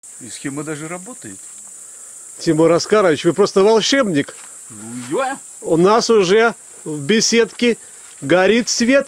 И схема даже работает. Тимур Оскарович, вы просто волшебник. Ну, я. У нас уже в беседке горит свет.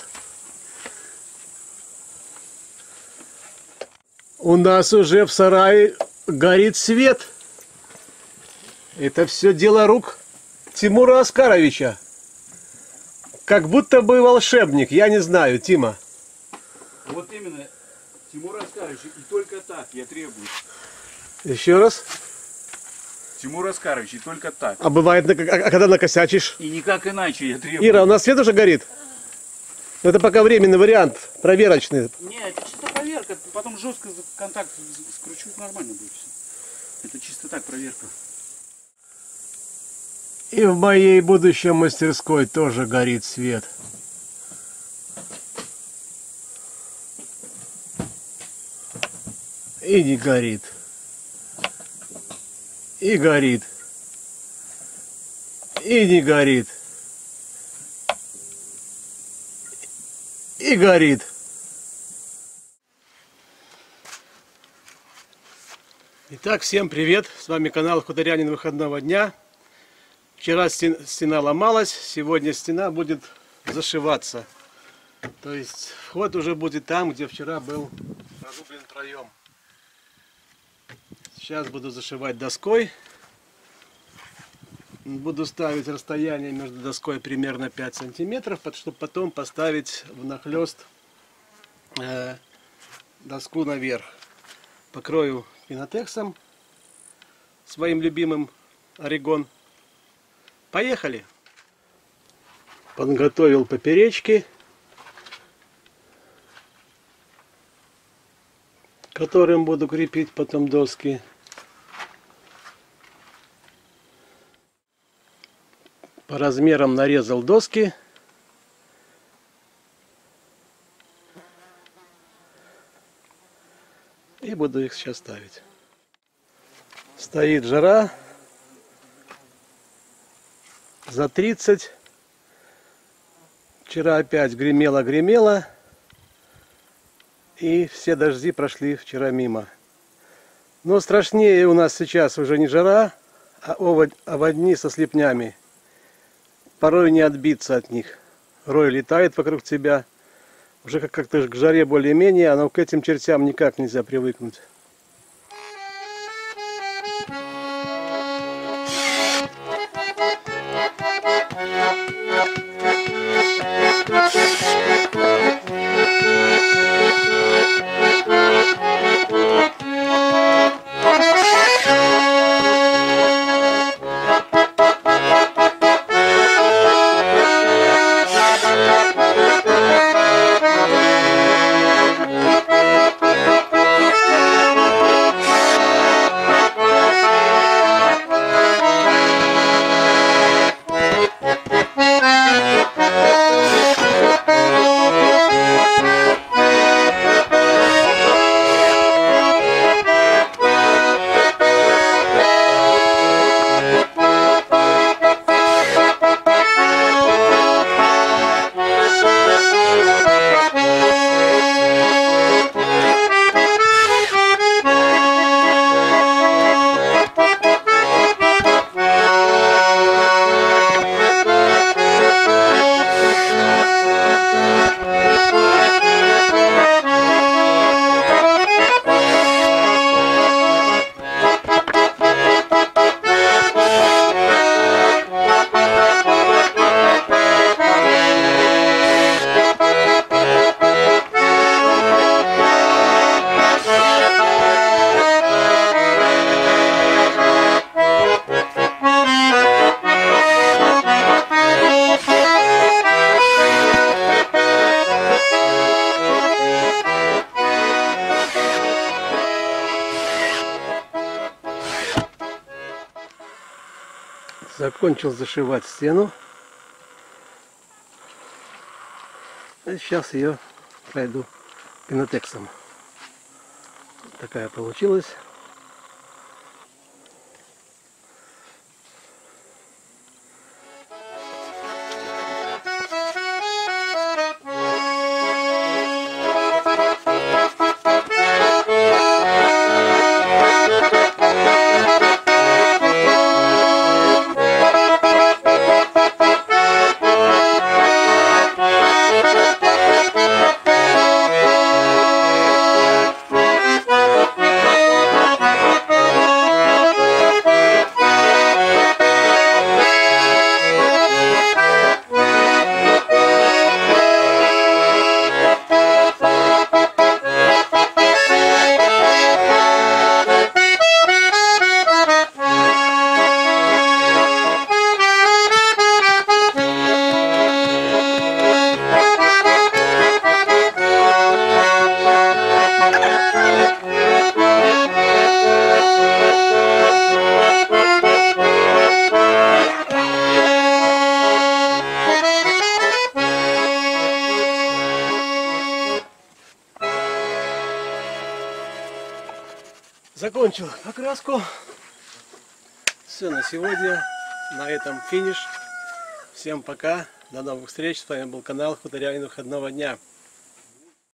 У нас уже в сарае горит свет. Это все дело рук Тимура Оскаровича. Как будто бы волшебник, я не знаю, Тима. Вот именно, Тимур Оскарович, и только так я требую. Еще раз. Тимур Оскарович, и только так. А бывает, когда накосячишь? И никак иначе я требую. Ира, у нас свет уже горит? Это пока временный вариант, проверочный. Нет, это чисто проверка. Потом жестко контакт скручу, нормально будет все. Это чисто так проверка. И в моей будущей мастерской тоже горит свет. И не горит. И горит. И не горит. И горит. Итак, всем привет! С вами канал Хуторянин выходного дня. Вчера стена ломалась, сегодня стена будет зашиваться. То есть вход уже будет там, где вчера был прорублен проем. Сейчас буду зашивать доской. Буду ставить расстояние между доской примерно 5 сантиметров, чтобы потом поставить внахлёст доску наверх. Покрою пинотексом своим любимым Орегон. Поехали! Подготовил поперечки, которым буду крепить потом доски. По размерам нарезал доски. И буду их сейчас ставить. Стоит жара. За 30. Вчера опять гремело. И все дожди прошли вчера мимо. Но страшнее у нас сейчас уже не жара, а оводни со слепнями. Порой не отбиться от них. Рой летает вокруг тебя. Уже как-то к жаре более-менее, но к этим чертям никак нельзя привыкнуть. Закончил зашивать стену. И сейчас ее пройду пинотексом. Такая получилась. закончил покраску. Все на сегодня. На этом финиш. Всем пока. До новых встреч. С вами был канал Хуторянин выходного дня.